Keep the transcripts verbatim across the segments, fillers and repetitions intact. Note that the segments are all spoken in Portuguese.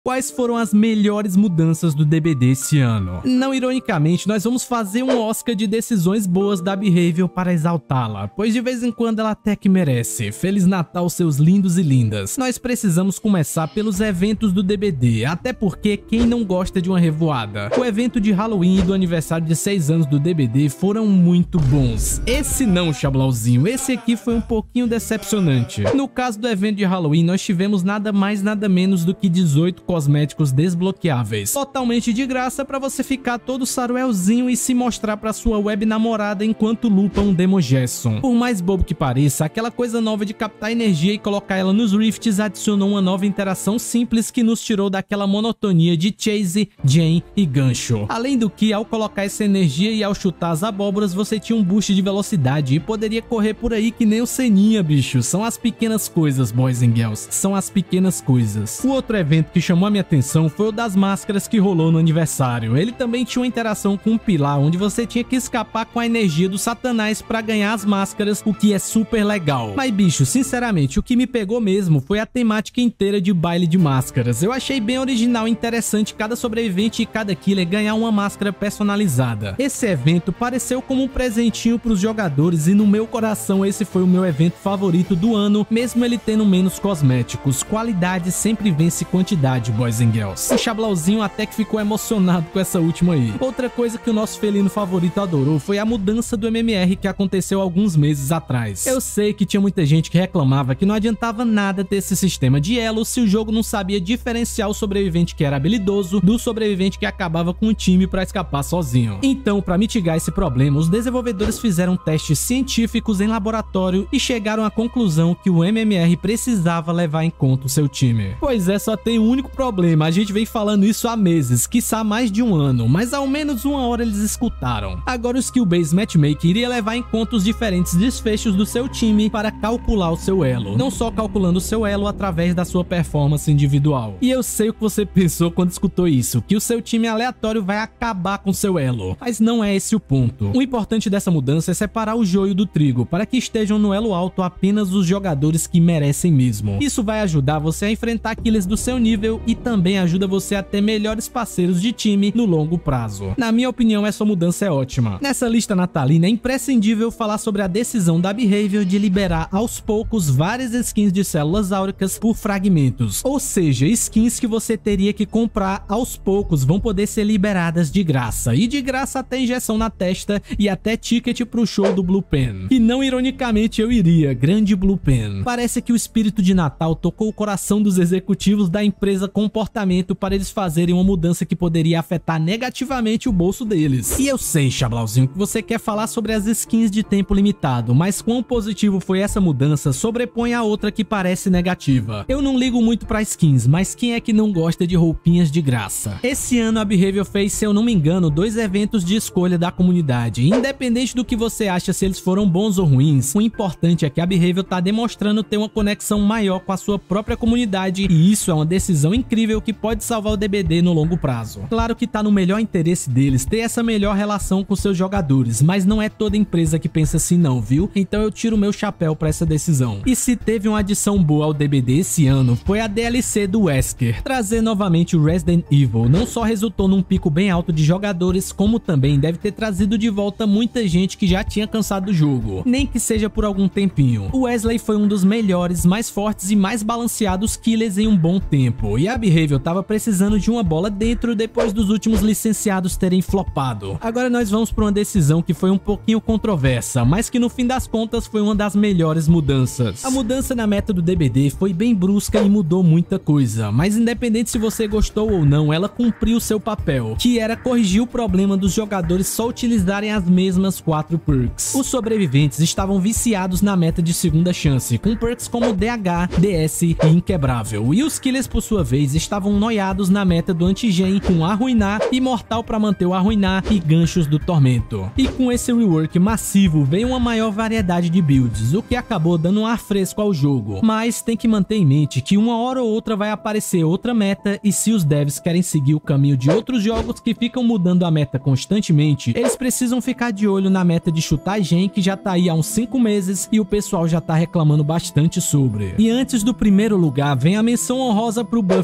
Quais foram as melhores mudanças do D B D esse ano? Não ironicamente, nós vamos fazer um Oscar de decisões boas da Behaviour para exaltá-la, pois de vez em quando ela até que merece. Feliz Natal, seus lindos e lindas. Nós precisamos começar pelos eventos do D B D, até porque quem não gosta de uma revoada? O evento de Halloween e do aniversário de seis anos do D B D foram muito bons. Esse não, Chablauzinho, esse aqui foi um pouquinho decepcionante. No caso do evento de Halloween, nós tivemos nada mais nada menos do que dezoito cosméticos desbloqueáveis, totalmente de graça para você ficar todo saruelzinho e se mostrar para sua web namorada enquanto lupa um Demogesson. Por mais bobo que pareça, aquela coisa nova de captar energia e colocar ela nos rifts adicionou uma nova interação simples que nos tirou daquela monotonia de Chase, Jane e gancho. Além do que, ao colocar essa energia e ao chutar as abóboras, você tinha um boost de velocidade e poderia correr por aí que nem o Seninha, bicho. São as pequenas coisas, boys and girls, são as pequenas coisas. O outro evento que chamou a minha atenção foi o das máscaras que rolou no aniversário. Ele também tinha uma interação com um pilar, onde você tinha que escapar com a energia do Satanás para ganhar as máscaras, o que é super legal. Mas bicho, sinceramente, o que me pegou mesmo foi a temática inteira de baile de máscaras. Eu achei bem original e interessante cada sobrevivente e cada killer ganhar uma máscara personalizada. Esse evento pareceu como um presentinho para os jogadores e no meu coração esse foi o meu evento favorito do ano, mesmo ele tendo menos cosméticos. Qualidade sempre vence quantidade, boys and girls. O Chablauzinho até que ficou emocionado com essa última aí. Outra coisa que o nosso felino favorito adorou foi a mudança do M M R que aconteceu alguns meses atrás. Eu sei que tinha muita gente que reclamava que não adiantava nada ter esse sistema de elo se o jogo não sabia diferenciar o sobrevivente que era habilidoso do sobrevivente que acabava com o time para escapar sozinho. Então, para mitigar esse problema, os desenvolvedores fizeram testes científicos em laboratório e chegaram à conclusão que o M M R precisava levar em conta o seu time. Pois é, só tem um único problema, a gente vem falando isso há meses, quiçá mais de um ano, mas ao menos uma hora eles escutaram. Agora o Skill Based Matchmaking iria levar em conta os diferentes desfechos do seu time para calcular o seu elo, não só calculando o seu elo através da sua performance individual. E eu sei o que você pensou quando escutou isso, que o seu time aleatório vai acabar com seu elo, mas não é esse o ponto. O importante dessa mudança é separar o joio do trigo, para que estejam no elo alto apenas os jogadores que merecem mesmo. Isso vai ajudar você a enfrentar killers do seu nível e também ajuda você a ter melhores parceiros de time no longo prazo. Na minha opinião, essa mudança é ótima. Nessa lista natalina é imprescindível falar sobre a decisão da Behaviour de liberar aos poucos várias skins de células áuricas por fragmentos, ou seja, skins que você teria que comprar aos poucos vão poder ser liberadas de graça, e de graça até injeção na testa e até ticket pro show do Blue Pen. E não ironicamente eu iria, grande Blue Pen. Parece que o espírito de Natal tocou o coração dos executivos da empresa Comportamento para eles fazerem uma mudança que poderia afetar negativamente o bolso deles. E eu sei, Chablauzinho, que você quer falar sobre as skins de tempo limitado, mas quão positivo foi essa mudança sobrepõe a outra que parece negativa. Eu não ligo muito pra skins, mas quem é que não gosta de roupinhas de graça? Esse ano a Behaviour fez, se eu não me engano, dois eventos de escolha da comunidade. Independente do que você acha se eles foram bons ou ruins, o importante é que a Behaviour tá demonstrando ter uma conexão maior com a sua própria comunidade, e isso é uma decisão incrível que pode salvar o D B D no longo prazo. Claro que tá no melhor interesse deles ter essa melhor relação com seus jogadores, mas não é toda empresa que pensa assim não, viu? Então eu tiro meu chapéu pra essa decisão. E se teve uma adição boa ao D B D esse ano, foi a D L C do Wesker. Trazer novamente o Resident Evil não só resultou num pico bem alto de jogadores, como também deve ter trazido de volta muita gente que já tinha cansado do jogo, nem que seja por algum tempinho. O Wesley foi um dos melhores, mais fortes e mais balanceados killers em um bom tempo, e a Behaviour tava precisando de uma bola dentro depois dos últimos licenciados terem flopado. Agora nós vamos para uma decisão que foi um pouquinho controversa, mas que no fim das contas foi uma das melhores mudanças. A mudança na meta do D B D foi bem brusca e mudou muita coisa, mas independente se você gostou ou não, ela cumpriu seu papel, que era corrigir o problema dos jogadores só utilizarem as mesmas quatro perks. Os sobreviventes estavam viciados na meta de segunda chance, com perks como D H, D S e Inquebrável, e os killers por sua vez estavam noiados na meta do anti-gen com Arruinar, Imortal para manter o Arruinar e Ganchos do Tormento. E com esse rework massivo veio uma maior variedade de builds, o que acabou dando um ar fresco ao jogo, mas tem que manter em mente que uma hora ou outra vai aparecer outra meta, e se os devs querem seguir o caminho de outros jogos que ficam mudando a meta constantemente, eles precisam ficar de olho na meta de chutar gen, que já tá aí há uns cinco meses e o pessoal já tá reclamando bastante sobre. E antes do primeiro lugar vem a menção honrosa pro buff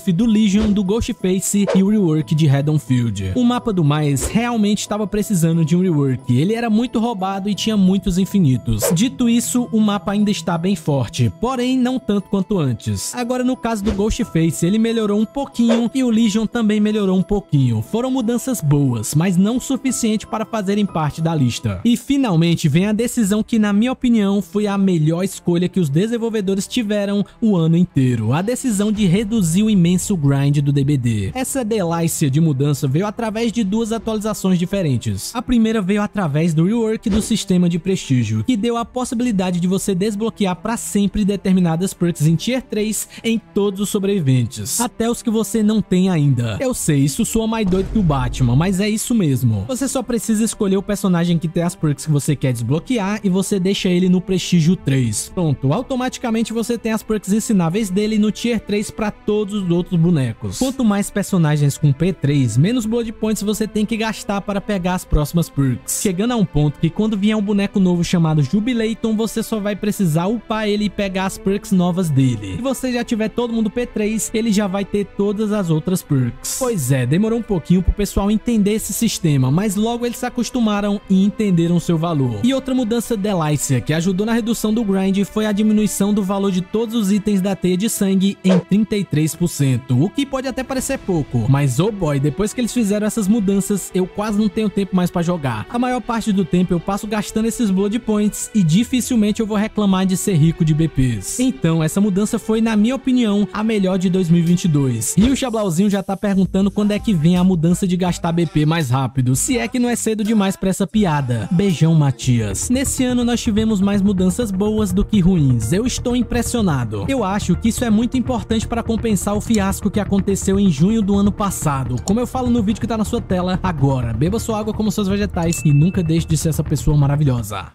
buff do Legion, do Ghostface e o rework de Haddonfield. O mapa do Mais realmente estava precisando de um rework, ele era muito roubado e tinha muitos infinitos. Dito isso, o mapa ainda está bem forte, porém não tanto quanto antes. Agora no caso do Ghostface, ele melhorou um pouquinho e o Legion também melhorou um pouquinho. Foram mudanças boas, mas não o suficiente para fazerem parte da lista. E finalmente vem a decisão que, na minha opinião, foi a melhor escolha que os desenvolvedores tiveram o ano inteiro. A decisão de reduzir o imenso grind do D B D. Essa delícia de mudança veio através de duas atualizações diferentes. A primeira veio através do rework do sistema de prestígio, que deu a possibilidade de você desbloquear para sempre determinadas perks em Tier três em todos os sobreviventes, até os que você não tem ainda. Eu sei, isso soa mais doido que o Batman, mas é isso mesmo. Você só precisa escolher o personagem que tem as perks que você quer desbloquear e você deixa ele no prestígio três. Pronto, automaticamente você tem as perks ensináveis dele no Tier três para todos os outros bonecos. Quanto mais personagens com P três, menos Blood Points você tem que gastar para pegar as próximas perks. Chegando a um ponto que quando vier um boneco novo chamado Jubilaton, você só vai precisar upar ele e pegar as perks novas dele. Se você já tiver todo mundo P três, ele já vai ter todas as outras perks. Pois é, demorou um pouquinho pro pessoal entender esse sistema, mas logo eles se acostumaram e entenderam seu valor. E outra mudança delícia que ajudou na redução do grind foi a diminuição do valor de todos os itens da teia de sangue em trinta e três por cento, o que pode até parecer pouco, mas oh boy, depois que eles fizeram essas mudanças, eu quase não tenho tempo mais pra jogar. A maior parte do tempo eu passo gastando esses Blood Points e dificilmente eu vou reclamar de ser rico de B Ps. Então, essa mudança foi, na minha opinião, a melhor de dois mil e vinte e dois. E o Chablauzinho já tá perguntando quando é que vem a mudança de gastar B P mais rápido, se é que não é cedo demais pra essa piada. Beijão, Matias. Nesse ano nós tivemos mais mudanças boas do que ruins. Eu estou impressionado. Eu acho que isso é muito importante para compensar o fiasco que aconteceu em junho do ano passado. Como eu falo no vídeo que tá na sua tela agora, beba sua água como seus vegetais e nunca deixe de ser essa pessoa maravilhosa.